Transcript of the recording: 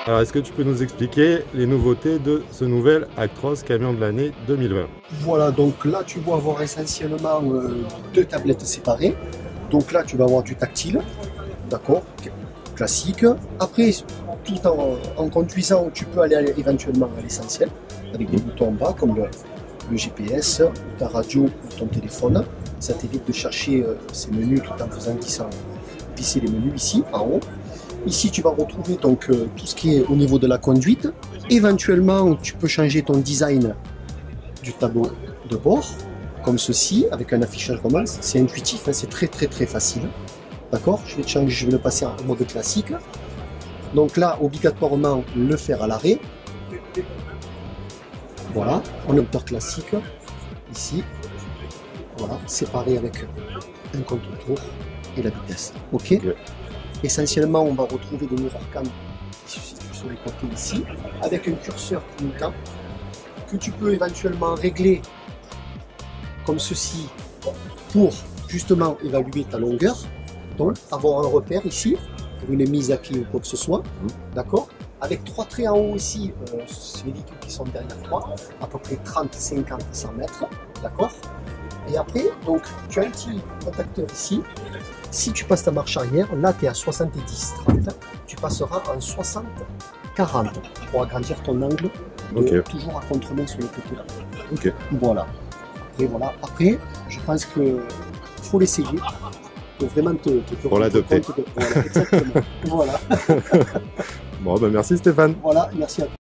Alors, est-ce que tu peux nous expliquer les nouveautés de ce nouvel Actros camion de l'année 2020? Voilà, donc là tu vas avoir essentiellement deux tablettes séparées. Donc là tu vas avoir du tactile, d'accord, classique. Après, tout en conduisant, tu peux aller éventuellement à l'essentiel, avec des boutons en bas comme le GPS, ta radio ou ton téléphone. Ça t'évite de chercher ces menus tout en faisant glisser les menus ici en haut. Ici, tu vas retrouver donc tout ce qui est au niveau de la conduite. Éventuellement, tu peux changer ton design du tableau de bord, comme ceci, avec un affichage romance. C'est intuitif, hein, c'est très facile. D'accord? Je vais changer, je vais le passer en mode classique. Donc là, obligatoirement, le faire à l'arrêt. Voilà, en hauteur classique. Ici, voilà, séparé avec un compte-tour et la vitesse. Ok. Essentiellement, on va retrouver des mirror cam sur les côtés ici, avec un curseur clignotant que tu peux éventuellement régler comme ceci pour justement évaluer ta longueur, donc avoir un repère ici pour une mise à pied ou quoi que ce soit, d'accord. Avec trois traits en haut ici, c'est les véhicules qui sont derrière toi, à peu près 30, 50, 100 mètres, d'accord. Et après, donc, tu as un petit contacteur ici. Si tu passes ta marche arrière, là tu es à 70-30, tu passeras en 60-40 pour agrandir ton angle, toujours à contre-main sur le côté là. Voilà. Et voilà. Après, je pense que faut l'essayer pour vraiment te pour l'adopter. Voilà, exactement. Voilà. Bon, ben merci Stéphane. Voilà, merci à toi.